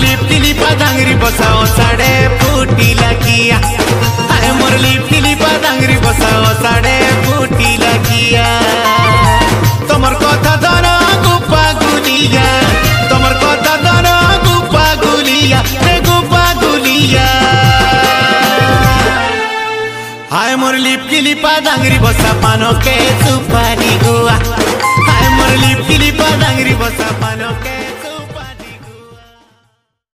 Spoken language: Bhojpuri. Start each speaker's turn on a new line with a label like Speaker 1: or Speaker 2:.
Speaker 1: लिपटी लिपा डांगरी बसाओ साड़े फूटी लगिया। हाय मोर लिपटी लिपा डांगरी बसाओ साड़े फूटी लगिया। तमर कथा धरा गुपा गुलिया, तमर कथा धरा गुपा गुलिया रे गुपा गुलिया। हाय मोर लिपटी लिपा डांगरी बसा पानो के सुपारी गुआ। हाय मोर लिपटी लिपा डांगरी बसा पानो के